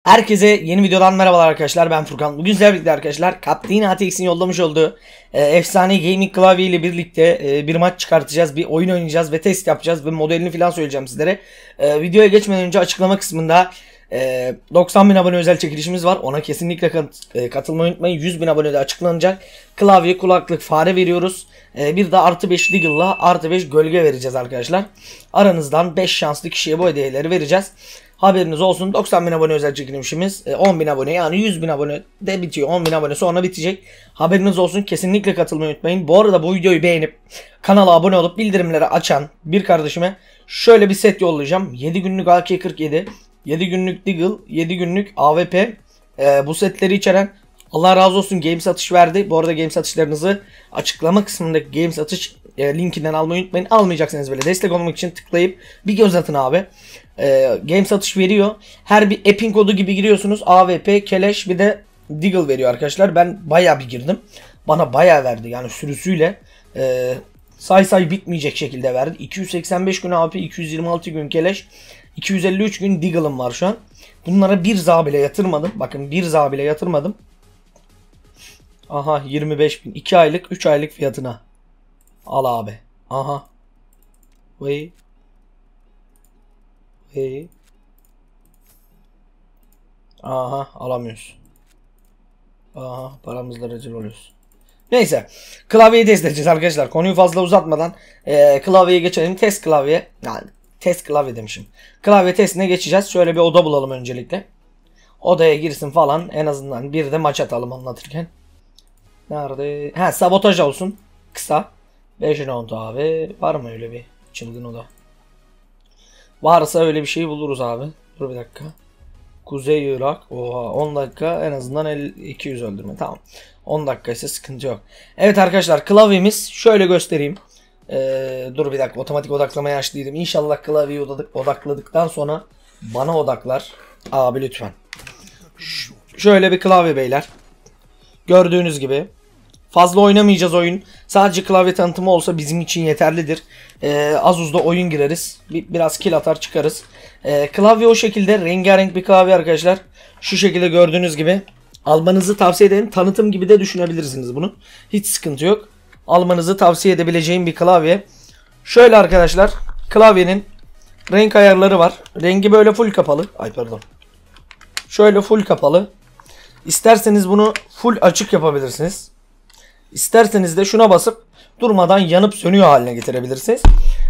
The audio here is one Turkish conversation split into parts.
Herkese yeni videodan merhabalar arkadaşlar, ben Furkan. Bugün sizlerle birlikte arkadaşlar Captain ATX'in yollamış olduğu efsane gaming klavye ile birlikte bir maç çıkartacağız, bir oyun oynayacağız ve test yapacağız ve modelini falan söyleyeceğim sizlere. Videoya geçmeden önce açıklama kısmında 90.000 abone özel çekilişimiz var, ona kesinlikle katılmayı unutmayın. 100.000 abonede açıklanacak. Klavye, kulaklık, fare veriyoruz. Bir de +5 Deagle'la +5 gölge vereceğiz arkadaşlar. Aranızdan 5 şanslı kişiye bu hediyeleri vereceğiz. Haberiniz olsun. 90.000 abone özel çekilişimiz 10.000 abone, yani 100.000 abone de bitiyor. 10.000 abone sonra bitecek. Haberiniz olsun. Kesinlikle katılmayı unutmayın. Bu arada bu videoyu beğenip kanala abone olup bildirimleri açan bir kardeşime şöyle bir set yollayacağım. 7 günlük AK-47, 7 günlük Deagle, 7 günlük AWP, bu setleri içeren, Allah razı olsun, game satış verdi. Bu arada game satışlarınızı açıklama kısmındaki game satış linkinden almayı unutmayın. Almayacaksanız böyle destek olmak için tıklayıp bir göz atın abi. Game satış veriyor. Her bir app'in kodu gibi giriyorsunuz. AWP, Keleş, bir de Deagle veriyor arkadaşlar. Ben bayağı bir girdim. Bana bayağı verdi. Yani sürüsüyle say bitmeyecek şekilde verdi. 285 gün AWP, 226 gün Keleş, 253 gün Deagle'ım var şu an. Bunlara bir za bile yatırmadım. Bakın, bir za bile yatırmadım. Aha, 25.000. 2 aylık 3 aylık fiyatına. Al abi. Aha. Vay. Vay. Aha, alamıyoruz. Aha, paramızla rezil oluyoruz. Neyse. Klavyeyi test edeceğiz arkadaşlar. Konuyu fazla uzatmadan klavyeye geçelim. Test klavye. Yani test klavye demişim. Klavye testine geçeceğiz. Şöyle bir oda bulalım öncelikle. Odaya girsin falan. En azından bir de maç atalım anlatırken. Nerede? Ha, sabotaj olsun. Kısa. 5 round abi. Var mı öyle bir çılgın oda? Varsa öyle bir şey buluruz abi. Dur bir dakika. Kuzey Irak. Oha, 10 dakika en azından 200 öldürme. Tamam. 10 dakika ise sıkıntı yok. Evet arkadaşlar, klavyemiz şöyle göstereyim. Dur bir dakika, otomatik odaklamaya açtıydım. İnşallah klavyeyi odakladıktan sonra bana odaklar. Abi lütfen. Şöyle bir klavye beyler. Gördüğünüz gibi. Fazla oynamayacağız oyun. Sadece klavye tanıtımı olsa bizim için yeterlidir. Az uzda oyun gireriz. Biraz kill atar çıkarız. Klavye o şekilde rengarenk bir klavye arkadaşlar. Şu şekilde gördüğünüz gibi. Almanızı tavsiye ederim. Tanıtım gibi de düşünebilirsiniz bunu. Hiç sıkıntı yok. Almanızı tavsiye edebileceğim bir klavye. Şöyle arkadaşlar. Klavyenin renk ayarları var. Rengi böyle full kapalı. Ay pardon. Şöyle full kapalı. İsterseniz bunu full açık yapabilirsiniz. İsterseniz de şuna basıp durmadan yanıp sönüyor haline getirebilirsiniz.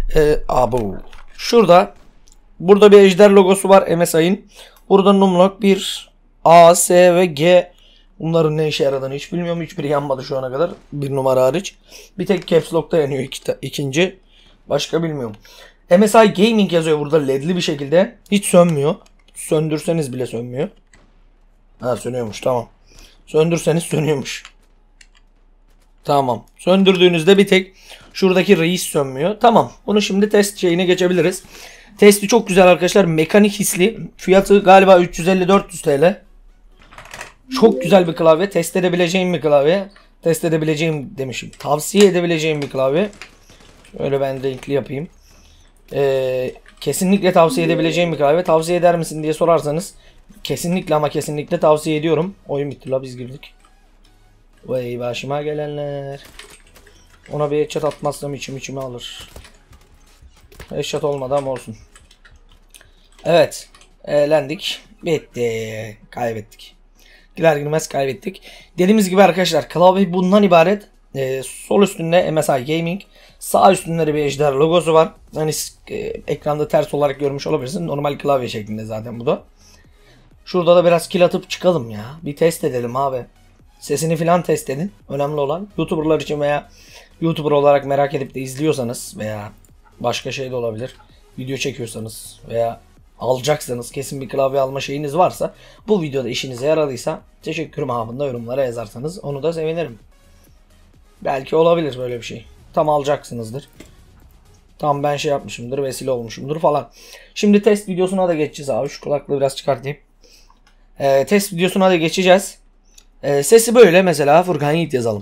Burada bir ejder logosu var MSI'nin. Burada numlok 1, A, S ve G. Bunların ne işe yaradığını hiç bilmiyorum. Hiçbiri yanmadı şu ana kadar. Bir numara hariç. Bir tek Caps Lock'ta yanıyor ikinci. Başka bilmiyorum. MSI Gaming yazıyor burada ledli bir şekilde. Hiç sönmüyor. Söndürseniz bile sönmüyor. Ha, sönüyormuş, tamam. Söndürseniz sönüyormuş. Tamam. Söndürdüğünüzde bir tek şuradaki reis sönmüyor. Tamam. Bunu şimdi test şeyine geçebiliriz. Testi çok güzel arkadaşlar. Mekanik hisli. Fiyatı galiba 350-400 TL. Çok güzel bir klavye. Test edebileceğim bir klavye. Test edebileceğim demişim. Tavsiye edebileceğim bir klavye. Öyle ben renkli yapayım. Kesinlikle tavsiye edebileceğim bir klavye. Tavsiye eder misin diye sorarsanız kesinlikle ama kesinlikle tavsiye ediyorum. Oyun bitti la, biz girdik. Vay başıma gelenler. Ona bir headshot atmazsam içimi alır. Headshot olmadı ama olsun. Evet. Eğlendik. Bitti. Kaybettik. Girer girmez kaybettik. Dediğimiz gibi arkadaşlar, klavye bundan ibaret. Sol üstünde MSI Gaming. Sağ üstünde bir ejder logosu var. Hani ekranda ters olarak görmüş olabilirsin. Normal klavye şeklinde zaten bu da. Şurada da biraz kill atıp çıkalım ya. Bir test edelim abi. Sesini filan test edin. Önemli olan YouTuber'lar için veya YouTuber olarak merak edip de izliyorsanız veya başka şey de olabilir. Video çekiyorsanız veya alacaksanız, kesin bir klavye alma şeyiniz varsa, bu videoda işinize yaradıysa teşekkür babında yorumlara yazarsanız onu da sevinirim. Belki olabilir böyle bir şey. Tam alacaksınızdır. Tam ben şey yapmışımdır, vesile olmuşumdur falan. Şimdi test videosuna da geçeceğiz abi. Şu kulaklığı biraz çıkartayım. Test videosuna da geçeceğiz. Sesi böyle, mesela Furkan Yiğit yazalım.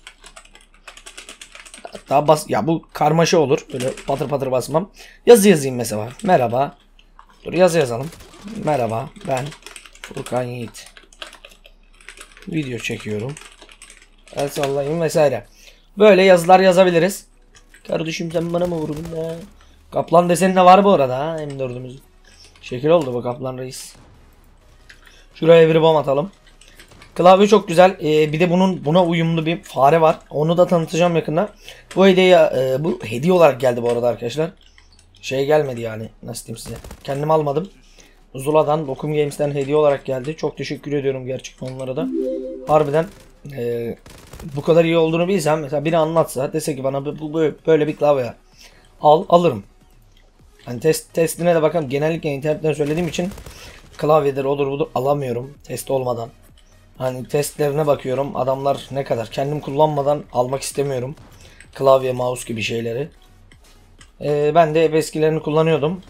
Hatta ya bu karmaşa olur. Böyle patır patır basmam. Yazı yazayım mesela. Merhaba. Dur, yazı yazalım. Merhaba, ben Furkan Yiğit. Video çekiyorum. El sallayayım vesaire. Böyle yazılar yazabiliriz. Kardeşim sen bana mı vurdun ya? Kaplan deseni de var bu arada ha M4'ümüz. Şekil oldu bu kaplan reis. Şuraya bir bomb atalım. Klavye çok güzel. Bir de buna uyumlu bir fare var. Onu da tanıtacağım yakında. Bu hediye olarak geldi bu arada arkadaşlar. Şey gelmedi yani. Nasıl diyeyim size. Kendim almadım. Zula'dan, Bokum Games'ten hediye olarak geldi. Çok teşekkür ediyorum gerçekten onlara da. Harbiden bu kadar iyi olduğunu bilsem, mesela biri anlatsa, dese ki bana böyle bir klavye alırım. Hani testine de bakalım. Genellikle internetten söylediğim için klavyedir olur budur alamıyorum test olmadan. Hani testlerine bakıyorum. Adamlar ne kadar. Kendim kullanmadan almak istemiyorum. Klavye, mouse gibi şeyleri. Ben de hep eskilerini kullanıyordum.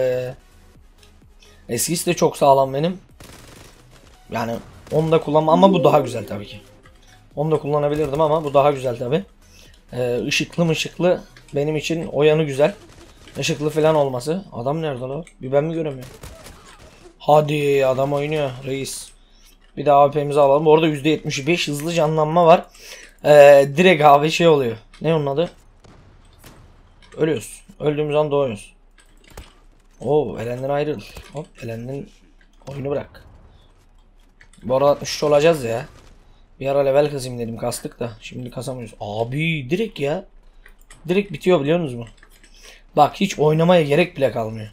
Eskisi de çok sağlam benim. Yani onu da kullanma ama bu daha güzel tabii ki. Onu da kullanabilirdim ama bu daha güzel tabii. Işıklı benim için o yanı güzel. Işıklı falan olması. Adam nerede lan? Bir ben mi göremiyorum? Hadi adam oynuyor reis. Bir daha AWP'mizi alalım. Bu arada %75 hızlı canlanma var. Direkt abi şey oluyor. Ne onun adı? Ölüyoruz. Öldüğümüz an doğuyoruz. Oo, elenden ayrıl. Hop, elenden oyunu bırak. Bu arada 63 olacağız ya. Bir ara level kazayım dedim, kastık da. Şimdi kasamıyoruz. Abi direkt ya. Direkt bitiyor biliyor musunuz mu? Bak hiç oynamaya gerek bile kalmıyor.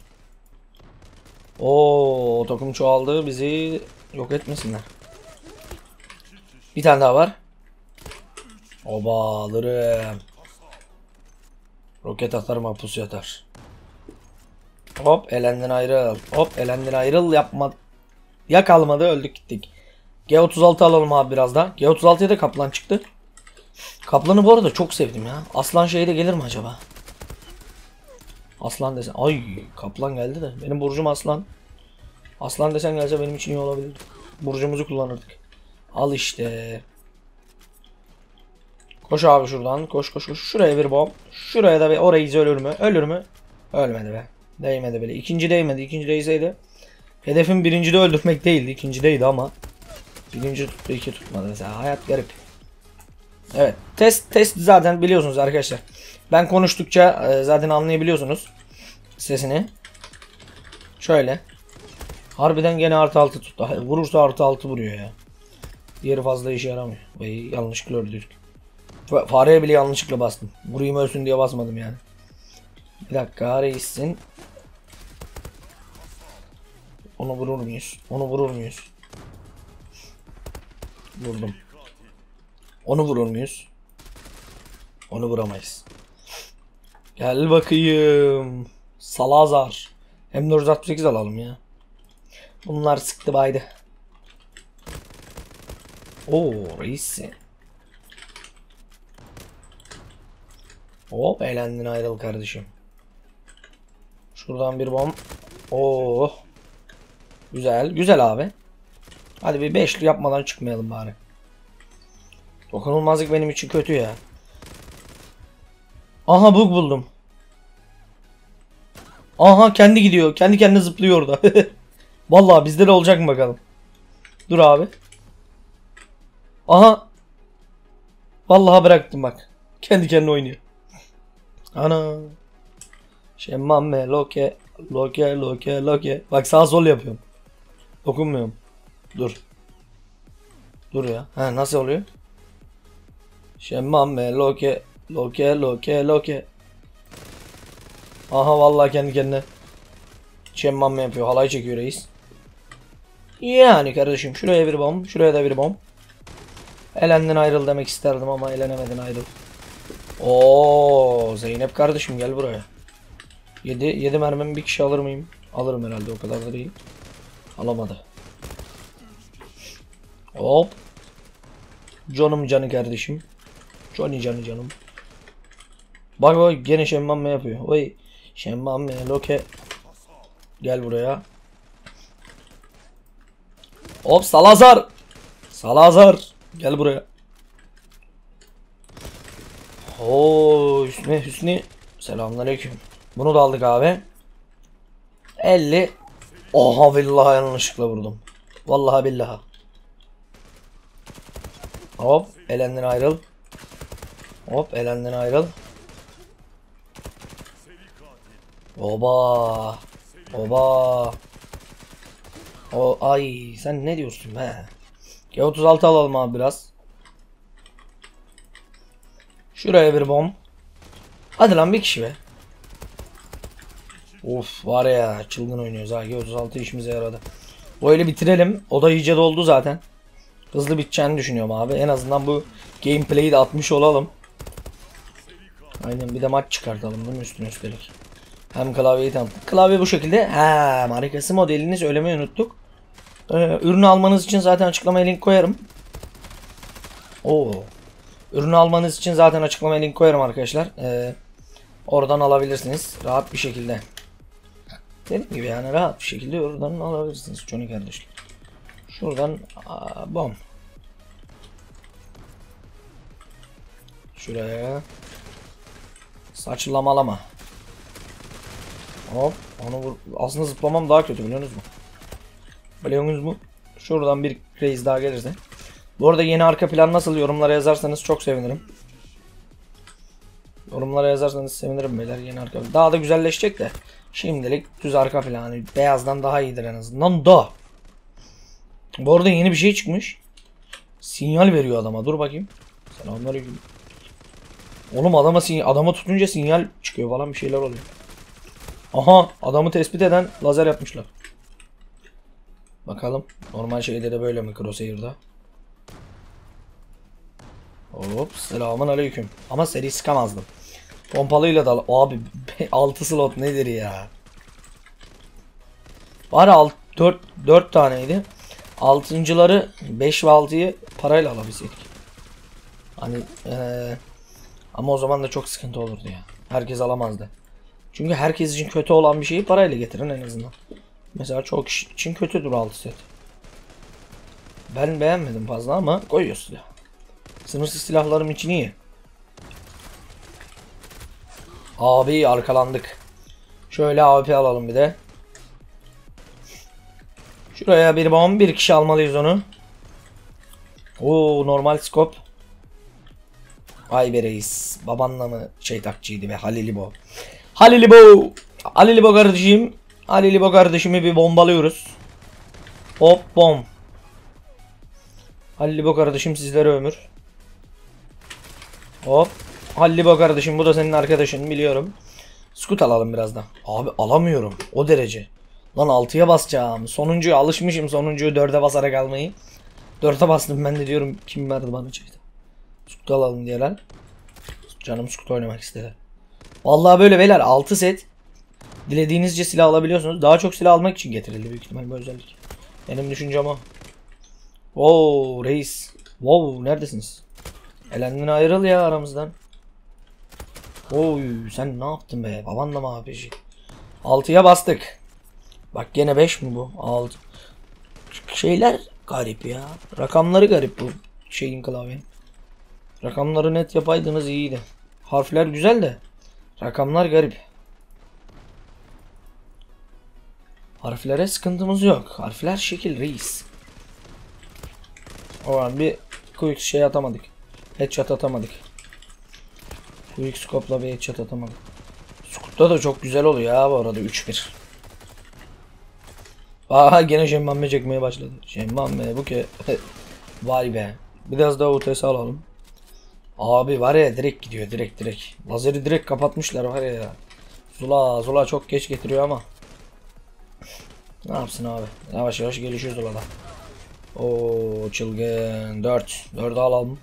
Oo, takım çoğaldı, bizi yok etmesinler. Bir tane daha var. Oba alırım. Roket atarım, pusu yatar. Hop elenden ayrıl. Hop elenden ayrıl, yapma. Ya kalmadı, öldük gittik. G36 alalım abi biraz daha. G36'ya da kaplan çıktı. Kaplanı bu arada çok sevdim ya. Aslan şeyde gelir mi acaba? Aslan desen. Ay kaplan geldi de. Benim burcum aslan. Aslan desen gelse benim için iyi olabilir. Burcumuzu kullanırdık. Al işte. Koş abi şuradan. Koş koş koş. Şuraya bir bomb. Şuraya da bir, orayı ölür mü? Ölür mü? Ölmedi be. Değmedi bile. İkinci değmedi. İkinci değseydi. Hedefim birincide öldürmek değildi. İkincideydi ama. Birinci tuttu, iki tutmadı mesela. Hayat garip. Evet. Test zaten biliyorsunuz arkadaşlar. Ben konuştukça zaten anlayabiliyorsunuz sesini. Şöyle. Harbiden gene artı 6 tuttu. Vurursa artı 6 vuruyor ya. Diğeri fazla işe yaramıyor. Vay, yanlışlıkla öldürdük. Fareye bile yanlışlıkla bastım. Vurayım ölsün diye basmadım yani. Bir dakika reissin. Onu vurur muyuz? Onu vurur muyuz? Vurdum. Onu vurur muyuz? Onu vuramayız. Gel bakayım. Salazar. M468 alalım ya. Bunlar sıktı baydı. Oo reisi. Hop eğlendin ayrıl kardeşim. Şuradan bir bomb. Oo. Güzel. Güzel abi. Hadi bir beşli yapmadan çıkmayalım bari. Dokunulmazlık benim için kötü ya. Aha bug buldum. Aha kendi gidiyor. Kendi kendine zıplıyor orada. Vallahi bizde de olacak mı bakalım. Dur abi. Aha. Vallahi bıraktım bak. Kendi kendine oynuyor. Ana. Şemmame loke. Loke. Bak sağ sol yapıyorum. Dokunmuyorum. Dur. Dur ya. Ha nasıl oluyor? Şemmame loke. Aha vallahi kendi kendine şemmame yapıyor. Halay çekiyor reis. Yani kardeşim şuraya bir bomb. Şuraya da bir bomb. Elendin ayrıl demek isterdim ama elenemedin ayrıl. Oo Zeynep kardeşim gel buraya. 7 mermimi bir kişi alır mıyım? Alırım herhalde, o kadar da değil. Alamadı. Hop. Canı kardeşim. Canım. Bak gene şemmame yapıyor. Oy. Şemmame loke. Gel buraya. Hop Salazar. Gel buraya. Oo Hüsnü. Selamünaleyküm. Bunu da aldık abi. 50. Oha vallahi yanlışlıkla vurdum. Vallahi billahi. Hop elenden ayrıl. Hop elenden ayrıl. Oba. Oba. O ay sen ne diyorsun be? G36 alalım abi biraz. Şuraya bir bomb. Hadi lan bir kişi be. Of var ya çılgın oynuyoruz ha. G36 işimize yaradı. Böyle bitirelim. O da iyice doldu zaten. Hızlı biteceğini düşünüyorum abi. En azından bu gameplay'i de atmış olalım. Aynen bir de maç çıkartalım değil mi üstüne üstelik. Hem klavyeyi tanıttık. Klavye bu şekilde. Ha, markası modelini söylemeyi unuttuk. Ürünü almanız için zaten açıklamaya link koyarım. Oo. Ürünü almanız için zaten açıklamaya link koyarım arkadaşlar. Oradan alabilirsiniz rahat bir şekilde. Dediğim gibi yani rahat bir şekilde oradan alabilirsiniz Johnny kardeşler. Şuradan bom. Şuraya. Saçlamalama. Hop onu vur. Aslında zıplamam daha kötü biliyorsunuz mu? Biliyorsunuz mu? Şuradan bir raise daha gelirse. Bu arada yeni arka plan nasıl yorumlara yazarsanız çok sevinirim. Yorumlara yazarsanız sevinirim beyler yeni arka plan. Daha da güzelleşecek de. Şimdilik düz arka planı. Beyazdan daha iyidir en azından da. Bu arada yeni bir şey çıkmış. Sinyal veriyor adama. Dur bakayım. Selamünaleyküm. Oğlum adama tutunca sinyal çıkıyor falan bir şeyler oluyor. Aha adamı tespit eden lazer yapmışlar. Bakalım normal şeyde de böyle mi Crosshair'da? Hop selamun aleyküm. Ama seri sıkamazdım. Pompalıyla da abi 6 slot nedir ya? Var 4 taneydi. Altıncıları 5 ve 6'yı parayla alabilseydik. Hani ama o zaman da çok sıkıntı olurdu ya. Herkes alamazdı. Çünkü herkes için kötü olan bir şeyi parayla getirin en azından. Mesela çok kişi için kötüdür 6 set. Ben beğenmedim fazla ama koyuyoruz ya. Sınırsız silahlarım için iyi. Abi arkalandık. Şöyle AWP alalım bir de. Şuraya bir bomb bir kişi almalıyız onu. Oo normal scope. Ay be reis. Babanla mı takçıydı be Halilibo. Halilibo. Halilibo kardeşim. Halilibo kardeşimi bir bombalıyoruz. Hop bom. Halilibo kardeşim sizlere ömür. Hop. Halilibo kardeşim bu da senin arkadaşın biliyorum. Scoot alalım birazdan. Abi alamıyorum o derece. Lan 6'ya basacağım. Sonuncuya alışmışım sonuncuyu 4'e basarak almayı. 4'e bastım ben de diyorum kim verdi bana çayda. Scoot alalım diyeler. Canım Scoot oynamak istedi. Vallahi böyle beyler 6 set. Dilediğinizce silah alabiliyorsunuz. Daha çok silah almak için getirildi büyük ihtimal bu özellik. Benim düşüncem o. Wow reis. Wow neredesiniz? Elendin ayrıl ya aramızdan. Oy sen ne yaptın be? Babanla mı abi? 6'ya bastık. Bak gene 5 mi bu? 6. Şeyler garip ya. Rakamları garip bu şeyin klavyenin. Rakamları net yapaydınız iyiydi. Harfler güzel de rakamlar garip. Harflere sıkıntımız yok. Harfler şekil reis. O an bir quick şey atamadık. Headshot atamadık. Quick scope'la bir headshot atamadık. Scoop'ta da çok güzel oluyor ya bu arada 3-1. Aha gene Şemmamme çekmeye başladı. Şemmamme bu ke vay be. Biraz daha UTS alalım. Abi var ya direkt gidiyor direkt. Lazeri direkt kapatmışlar var ya. Zula çok geç getiriyor ama. Ne yapsın abi? Yavaş yavaş gelişiyor Zula'da. Oo çılgın 4'ü alalım.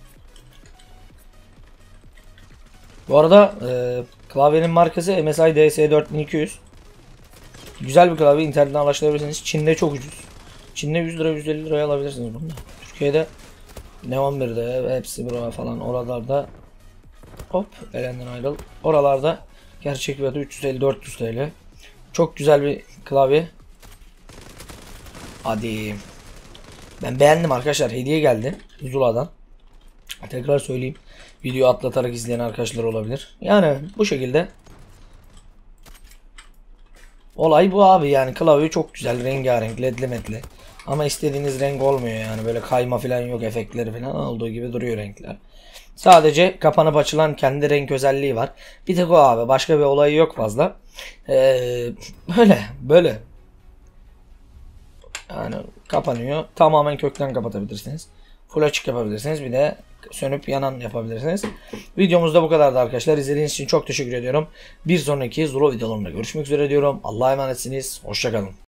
Bu arada klavyenin markası MSI DS4200. Güzel bir klavye internetten ulaştırabilirsiniz. Çin'de çok ucuz. Çin'de 100 lira 150 liraya alabilirsiniz bunu da. Türkiye'de Neon 1'de hepsi buraya falan oralarda hop elenden ayrıl. Oralarda gerçek fiyatı 350-400 TL. Çok güzel bir klavye. Hadi. Ben beğendim arkadaşlar. Hediye geldi. Zula'dan. Tekrar söyleyeyim. Video atlatarak izleyen arkadaşlar olabilir. Yani bu şekilde. Olay bu abi yani klavye çok güzel rengarenk ledli medli. Ama istediğiniz renk olmuyor yani. Böyle kayma falan yok, efektleri falan olduğu gibi duruyor renkler. Sadece kapanıp açılan kendi renk özelliği var. Bir tek o abi. Başka bir olayı yok fazla. Böyle. Yani kapanıyor. Tamamen kökten kapatabilirsiniz. Full açık yapabilirsiniz. Bir de sönüp yanan yapabilirsiniz. Videomuz da bu kadardı arkadaşlar. İzlediğiniz için çok teşekkür ediyorum. Bir sonraki Zula videolarında görüşmek üzere diyorum. Allah'a emanetsiniz. Hoşçakalın.